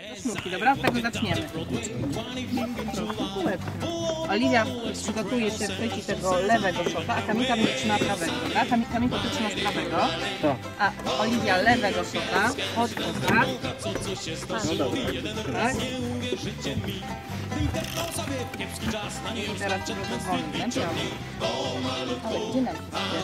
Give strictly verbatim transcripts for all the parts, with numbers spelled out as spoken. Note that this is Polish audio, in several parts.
Sznurki, dobra? Od tego zaczniemy. Oliwia przygotuje się, chwyci tego lewego szota, a Kamilka będzie trzymała prawego, tak? Kamilka ty trzymasz prawego, a Oliwia lewego szota, od szota. Tak? I teraz sobie pozwolimy. Ale gdzie nam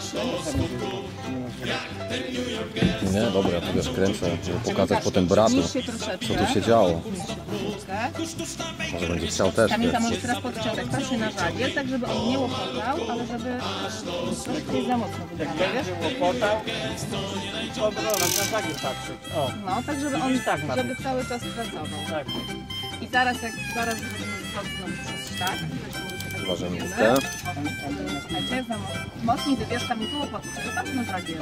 Nie, dobra, ja tu wiesz, kręcę, żeby pokazać potem bratu, co tu się działo. Może będzie chciał też, Kamilka, możesz teraz podciągać, patrz na żagiel, tak żeby on nie łopotał, ale żeby nie za mocno wybrał, wiesz? Łopotał, na żagiel patrzeć. O. No, tak żeby on, tak żeby cały czas pracował. Tak. I zaraz, jak zaraz zrobimy zwrot znowu przez sztak, Uważajcie. mocniej wybierz Kamilku łopotu, żeby patrz na żagiel.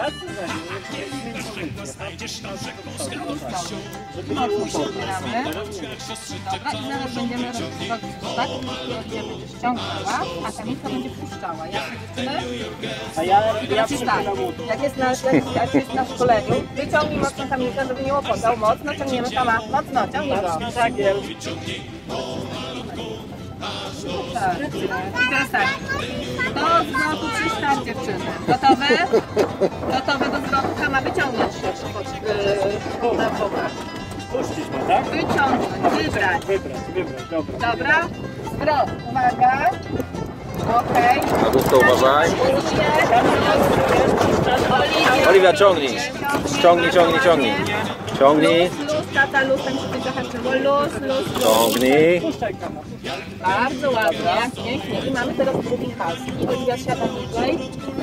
Mocno pobieramy. Dobra, i zaraz będziemy robić zwrot przez sztak, Oliwia będzie ściągała, a Kamilka będzie puszczała. Jak dziewczyny? A ja, I teraz jest tak, jak jest na, jak jest na szkoleniu, wyciągnij mocno Kamilka, żeby nie łopotał. Mocno ciągniemy, Kama, mocno, ciągnij go. żagiel. Tak. I teraz tak, do zwrotu przy sztak, dziewczyny. Gotowe? Gotowe do zwrotu. Kama, wyciągnąć się pod yy, na bokach. Puścić go, tak? Wyciągnąć, wybrać. Wybrać, wybrać, dobra. Dobra? Zwrot, uwaga. Okej. Na główkę uważaj. Oliwia. Oliwia, ciągnij. Ciągnij, ciągnij, ciągnij. Ciągnij. Luz, luz, tata, luz, tam się coś zahaczyło. Luz, luz, luz. Ciągnij. Bardzo ładnie, pięknie. I mamy teraz drugi halski. Oliwia siada niżej.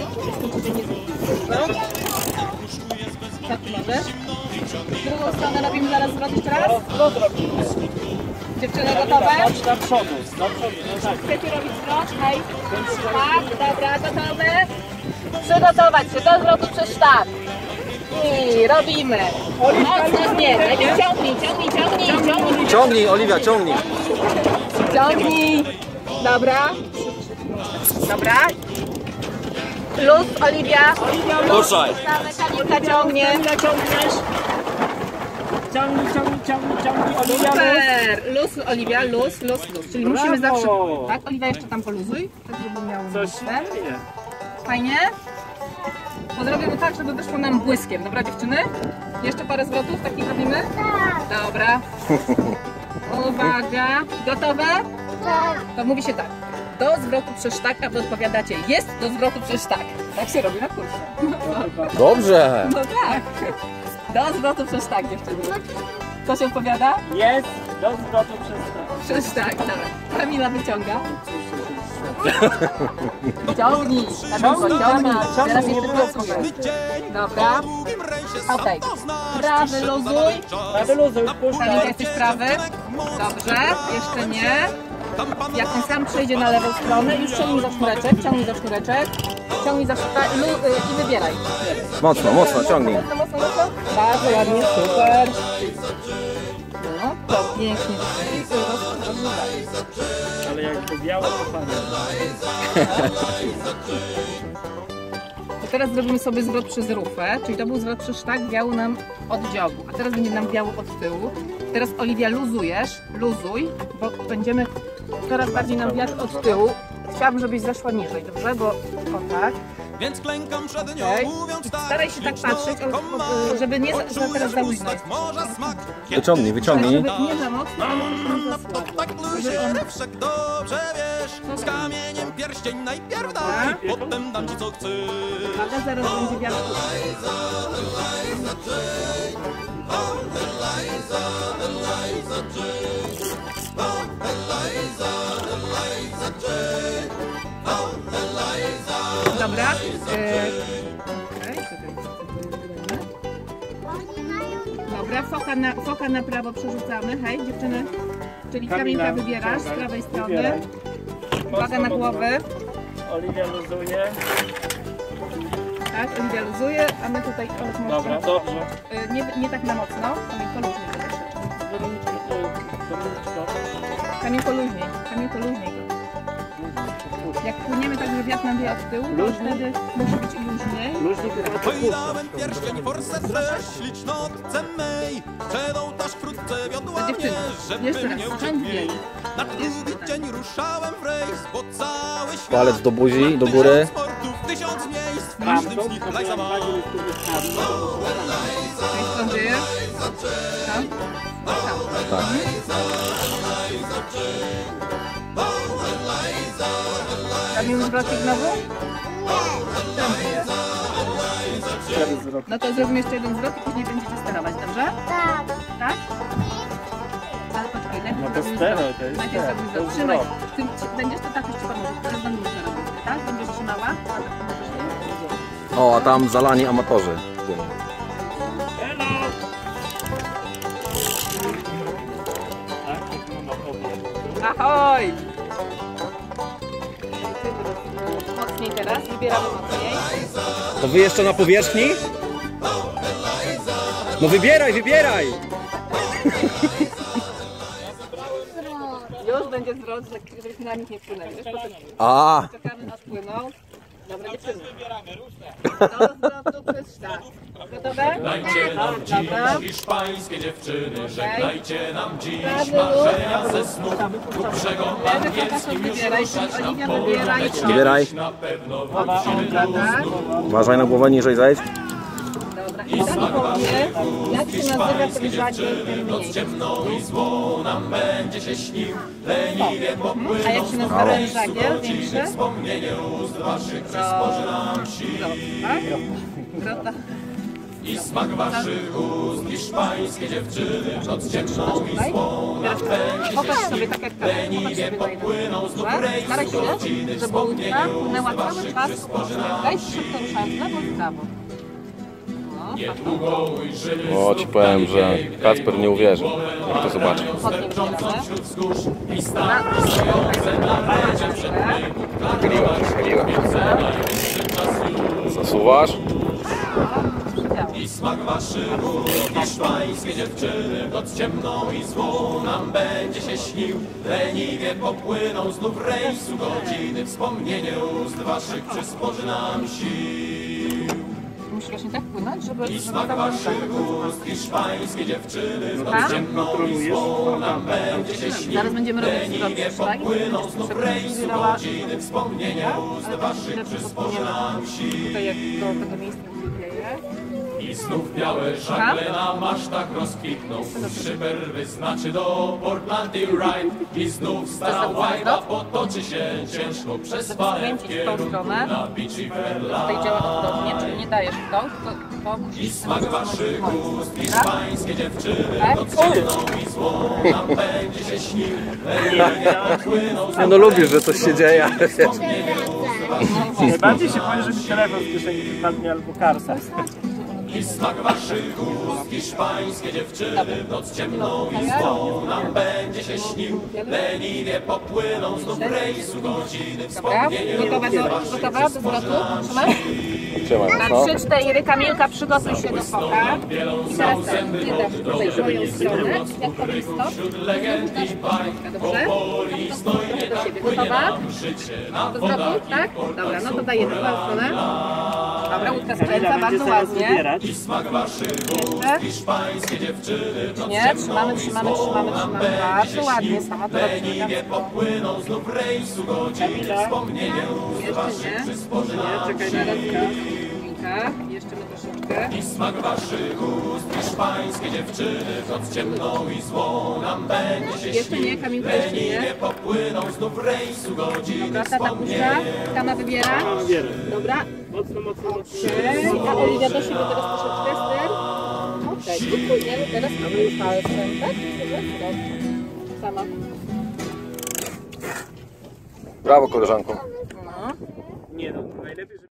Tak możesz. Drugą stronę robimy zaraz zwrot jeszcze raz. Zwrot robimy. Dziewczyny gotowe? Na przodu, na przodu, no tak. Chcecie robić zwrot? Hej. Tak, dobra, gotowe. Przygotować się do zwrotu przez sztab. I robimy. Mocno zmień. Najpierw ciągnij, ciągnij, ciągnij, ciągnij. Ciągnij, Oliwia, ciągnij. Ciągnij. Dobra. Dobra. Luz, Oliwia. Ruszaj. Kamilka ciągnie. Ciągniesz. Ciągnij, ciągnij, ciągnij, ciągnij. Oliwia, Super. Luz, Oliwia, luz, luz, luz. Czyli Brawo. musimy zawsze... Tak, Oliwia, jeszcze tam poluzuj. Tak, żeby miał coś ten. nie. Fajnie? To zrobimy tak, żeby wyszło nam błyskiem. Dobra, dziewczyny? Jeszcze parę zwrotów takich robimy? Tak. Dobra. Uwaga. Gotowe? Tak. To mówi się tak. Do zwrotu przez sztak, a wy odpowiadacie jest do zwrotu przez sztak. Tak się robi na kursie. Dobrze. No tak. Do zwrotu przez sztak, dziewczyny. Co się odpowiada? Jest do zwrotu przez to. Przez sztak, dobra. Kamila wyciąga. Ciągnij, Kamilko, ciągnij. Teraz jeszcze pracuje. Dobra. Okej. Prawy luzuj. Prawy luzuj, Kamilka, puszczaj. jesteś prawy. Dobrze. Jeszcze nie. Jak on sam przejdzie na lewą stronę, już ciągnij za sznureczek, ciągnij za sznureczek. Ciągnij za sznureczek i wybieraj. Mocno, mocno, ciągnij. Mocno, mocno, mocno. Bardzo ładnie, super. No, to pięknie. Ale jakby biało to fajnie. To teraz zrobimy sobie zwrot przez rufę, czyli to był zwrot przez sztak, biały nam od dziobu, a teraz będzie nam biało od tyłu. Teraz Oliwia luzujesz, luzuj, bo będziemy coraz bardziej nam wiatr od tyłu. Chciałabym, żebyś zeszła niżej, dobrze? Bo o tak. Więc klękam przed nią, Okay. mówiąc tak, Staraj się tak patrzeć, ale, żeby nie za, za teraz za luźno jest. Wyciągnij, wyciągnij. Żeby nie za mocno, ale też nie za słabo. tak luźnie, wszak dobrze wiesz, z kamieniem pierścień najpierw daj, potem dam ci co chcesz. Uwaga, zaraz będzie wiatr. Dobra. Yy, okay, dobra, foka na, foka na prawo przerzucamy. Hej, dziewczyny. Czyli Kamilka wybierasz z prawej strony. Uwaga na głowy. Oliwia luzuje. Tak, Oliwia luzuje, a my tutaj... Dobra, dobrze. Yy, nie, nie tak na mocno. Kamilko luźniej. Kamilko luźniej. Kamilko luźniej. Jak płyniemy tak, że wiatr nam wieje od tyłu, to Luźniej? wtedy musi być luźniej. Luźniej to znaczy Wyjrzałem pierścień forsece, ślicznotce mej. Przed ołtarz wkrótce wiodła To mnie, dziewczyny, żeby jeszcze mnie raz, hand uciekł. wiej. Na drugi dzień ruszałem w rejs, bo cały świat. Palec do buzi, do góry. Tysiąc sportów, tysiąc miejsc, w Tam każdym to, z nich to laj była zabawa. wagi, który wystawił. Jak stąd dzieje? Tam? Tam. Tak. Kamil zwrocik znowu? Tam dzieje. Cztery zwroty. No to zrobimy jeszcze jeden zwrot i później będziecie sterować, dobrze? Tak. Tak? Ale poczekaj, najpierw No to zrobimy stero, zwrot. to jest Najpierw stero, zrobimy to zwrot. jest Trzymaj. zwrot. Ty, ty, będziesz to tak, już ci pomogę. Teraz będę musiała robić, tak? Będziesz trzymała? O, a tam zalani amatorzy. Hello! Tak, jak mama powie. Ahoj! Mocniej teraz, wybieramy mocniej. To wy jeszcze na powierzchni? No wybieraj, wybieraj! Już będzie zwrot, że- żebyśmy na nich nie wpłynęli. Wiesz, poczekaj. A, Czekamy aż płyną. Dobra, dziewczyny. Do zwrotu przez sztak. Gotowe? Żegnajcie nam dziś Dobra. hiszpańskie dziewczyny, żegnajcie nam dziś Prawy marzenia ze snów ku brzegom Lewy angielskim pokaż, już wybieraj, ruszać czyli na Oliwia polu. wybieraj. wybieraj. Na pewno Dobra, tak? Uważaj na głowę, niżej zejdź. Dobra. I tam powie, jak się nazywa ten żagiel, ten mniejszy. ciemno i zło nam będzie się śnił. Leniwie A jak się nazywa ten żagiel, większy? wspomnienie ust waszych przysporzy nam sił. Tak? Grota. I smak waszych ust, hiszpańskie dziewczyny, noc ciemną i Tutaj. złą nam będzie Popatrz sobie tak jak teraz. Popatrz sobie na jedną stronę. Staraj się, żeby łódka płynęła cały czas po prostu. Daj szybko ruszać w lewo i w prawo. No, Niedługo ujrzymy O, ci powiem, że Kacper nie uwierzy, jak to zobaczy. spodnie wybieramy. wzgórz i Na stan Chyliła, chyliła. Zasuwasz? i smak waszych ust, hiszpańskie dziewczyny, noc ciemną i złą nam będzie się śnił. Leniwie popłyną znów rejsu godziny, wspomnienie ust waszych przysporzy nam sił. Musisz właśnie tak płynąć, żeby... I żeby smak tam waszych ust, hiszpańskie dziewczyny, noc Tam? ciemną i złą nam będzie się śnił. Zaraz będziemy robić zwrot przez szlak i Płyną znów żeby rejsu wybierała godziny, wspomnienie ust waszych przysporzy nam sił. tutaj jak do tego miejsca nie wieje. I znów białe żagle na masztach rozkwitną. Szyber wyznaczy do Portland i Ride. I znów stara łajba potoczy się ciężko przez falę w Skręcić w tą kierunku stronę. na Beach i Tutaj działa odwrotnie, czyli nie dajesz w tą, tylko, tylko musisz... I smak waszych ust, Tak? hiszpańskie dziewczyny, Tak? noc ciemną i złą nam będzie się śnił. Leniwie płyną Nie no lubisz, że coś się dzieje, ale wiesz. Najbardziej się boję, że mi telefon z kieszeni wypadnie albo karta. I smak waszych ust, hiszpańskie dziewczyny, noc ciemną i złą nam będzie się śnił. Leniwie popłyną znów rejsu godziny, Dobra, wspomnienie gotowa do, gotowa do zwrotu? Trzymasz? Trzymaj, Na no. trzy, cztery, Kamilka, przygotuj się do foka. I teraz tak, ty dasz tutaj w moją stronę, jak powiem stop, wśród legend i bajk. dobrze? Powoli To stoi trochę do tak siebie. płynie Gotowa? nam życie na Do wodach zwrotu, i tak? Dobra, no to dajemy w moją stronę. Dobra, łódka skręca, Kamila będzie bardzo zaraz ładnie. wybierać. I smak waszych ust, Jeszcze? hiszpańskie dziewczyny, noc Nie, trzymamy, trzymamy, trzymamy, trzymamy. Bardzo ładnie, sama to robi. leniwie popłyną znów rejsu godziny, wspomnienie ust Jeszcze nie. przysporzy nam Czekaj, zaraz Kamilka. Jeszcze my troszeczkę. I smak waszych ust, hiszpańskie dziewczyny, noc ciemną i złą nam będzie się Jeszcze nie, Kamilka, jeszcze nie. leniwie popłyną znów rejsu godziny, Dobra, tata puszcza. Tama wybiera. Wybieraj. Dobra. Mocno, mocno, mocno. Okej, a Oliwia do siebie teraz troszeczkę ster. Okej, i płyniemy teraz prawym palcem, tak? Dobra, sama. Brawo koleżanko. No. Nie no, najlepiej, żeby...